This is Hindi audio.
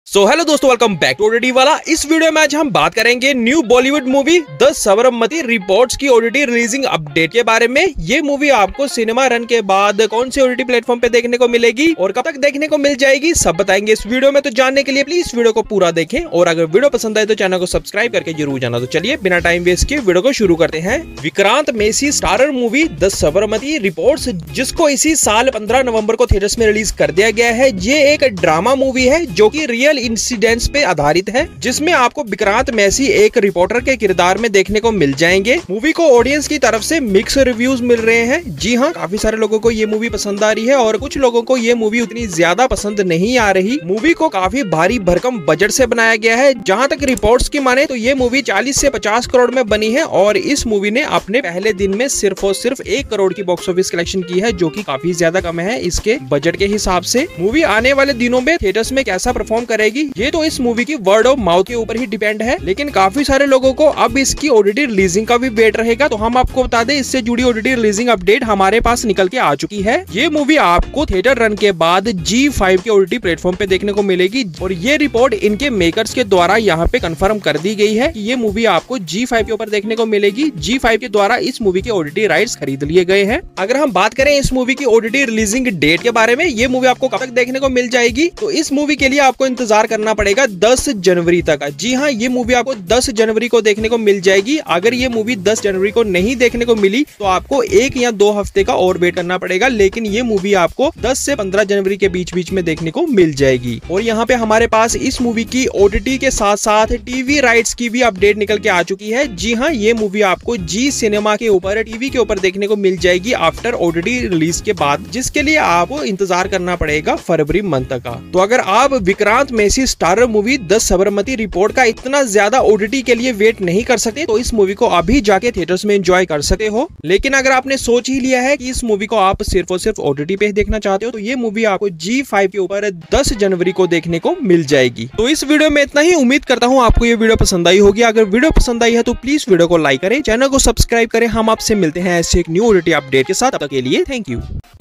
हेलो दोस्तों, वेलकम बैक टू ओटीटी वाला। इस वीडियो में आज हम बात करेंगे new Bollywood movie the Sabarmati reports की ओटीटी रिलीजिंग अपडेट के बारे में। ये मूवी आपको सिनेमा रन के बाद कौन से ओटीटी प्लेटफॉर्म पे देखने को मिलेगी और कब तक देखने को मिल जाएगी, सब बताएंगे इस वीडियो में। तो जानने के लिए प्लीज वीडियो को पूरा देखें और अगर वीडियो पसंद आए तो चैनल को सब्सक्राइब करके जरूर जाना। तो चलिए बिना टाइम वेस्ट किए वीडियो को शुरू करते हैं। Vikrant Massey starrer movie the Sabarmati reports, जिसको इसी साल 15 नवंबर को थिएटर्स में रिलीज कर दिया गया है, ये एक ड्रामा मूवी है जो की रियल इंसिडेंट्स पे आधारित है, जिसमें आपको विक्रांत मेसी एक रिपोर्टर के किरदार में देखने को मिल जाएंगे। मूवी को ऑडियंस की तरफ से मिक्स रिव्यूज मिल रहे हैं। जी हाँ, काफी सारे लोगों को ये मूवी पसंद आ रही है और कुछ लोगों को ये मूवी उतनी ज्यादा पसंद नहीं आ रही। मूवी को काफी भारी भरकम बजट से बनाया गया है। जहाँ तक रिपोर्ट्स की माने तो ये मूवी 40 से 50 करोड़ में बनी है और इस मूवी ने अपने पहले दिन में सिर्फ और सिर्फ 1 करोड़ की बॉक्स ऑफिस कलेक्शन की है, जो की काफी ज्यादा कम है इसके बजट के हिसाब से। मूवी आने वाले दिनों में थिएटर्स में कैसा परफॉर्म करेगी, ये तो इस मूवी की वर्ड ऑफ माउथ के ऊपर ही डिपेंड है। लेकिन काफी सारे लोगों को अब इसकी ओटीटी रिलीजिंग का भी वेट रहेगा। तो हम आपको बता दें, इससे जुड़ी ओटीटी रिलीजिंग अपडेट हमारे पास निकल के आ चुकी है। ये मूवी आपको थिएटर रन के बाद G5 के ओटीटी प्लेटफॉर्म पे देखने को मिलेगी और ये रिपोर्ट इनके मेकर्स के द्वारा यहाँ पे कंफर्म कर दी गई है कि ये मूवी आपको G5 के ऊपर देखने को मिलेगी। G5 के द्वारा इस मूवी के ओटीटी राइट्स खरीद लिए गए हैं। अगर हम बात करें इस मूवी की ओटीटी रिलीजिंग डेट के बारे में, ये मूवी आपको कब तक देखने को मिल जाएगी, तो इस मूवी के लिए आपको इंतजार करना पड़ेगा 10 जनवरी तक। जी हाँ, ये मूवी आपको 10 जनवरी को देखने को मिल जाएगी। अगर ये मूवी 10 जनवरी को नहीं देखने को मिली तो आपको 1 या 2 हफ्ते का और वेट करना पड़ेगा, लेकिन ये मूवी आपको 10 से 15 जनवरी के बीच में देखने को मिल जाएगी। और यहाँ पे हमारे पास इस मूवी की ओटीटी के साथ साथ टीवी राइट्स की भी अपडेट निकल के आ चुकी है। जी हाँ, ये मूवी आपको जी सिनेमा के ऊपर टीवी के ऊपर देखने को मिल जाएगी आफ्टर ओटीटी रिलीज के बाद, जिसके लिए आपको इंतजार करना पड़ेगा फरवरी मंथ का। तो अगर आप Vikrant Massey starrer movie the Sabarmati report का इतना ज्यादा ओटीटी के लिए वेट नहीं कर सकते तो इस मूवी को अभी जाके थिएटर्स में एंजॉय कर सकते हो। लेकिन अगर आपने सोच ही लिया है कि इस मूवी को आप सिर्फ और सिर्फ ओटीटी पे देखना चाहते हो, तो ये मूवी आपको G5 के ऊपर 10 जनवरी को देखने को मिल जाएगी। तो इस वीडियो में इतना ही। उम्मीद करता हूँ आपको ये वीडियो पसंद आई होगी। अगर वीडियो पसंद आई है तो प्लीज वीडियो को लाइक करें, चैनल को सब्सक्राइब करें। हम आपसे मिलते हैं ऐसे एक न्यू ओटीटी अपडेट के साथ। तब तक के लिए थैंक यू।